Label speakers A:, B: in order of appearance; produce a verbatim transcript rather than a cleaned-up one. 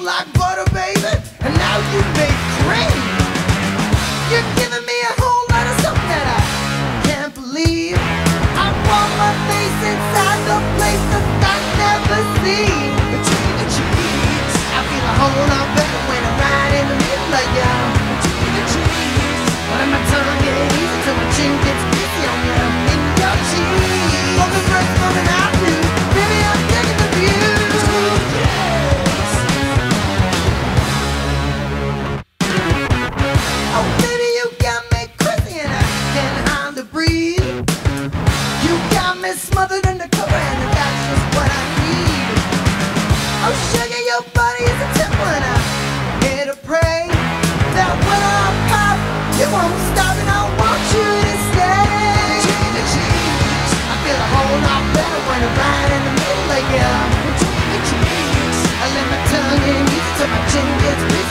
A: like butter, baby, and now you make cream. You're giving me a whole lot of something that I can't believe. I want my face inside the place that I never see. Between the trees, I feel a whole lot better when I'm right in the middle of you. Between the trees, when my tongue gets easy till my chin gets busy on you. In your cheese, all the breath coming out of you. Baby, I'm taking the view. Oh, baby, you got me crazy and I can't hardly breathe. You got me smothered in the cover and that's just what I need. Oh, sugar, your body is a temple and I'm here to pray that when I pop, you won't stop and I want you to stay. Between the trees, I feel a whole lot better when I'm right in the middle of you. Between the trees, I let my tongue in easy till my chin gets big.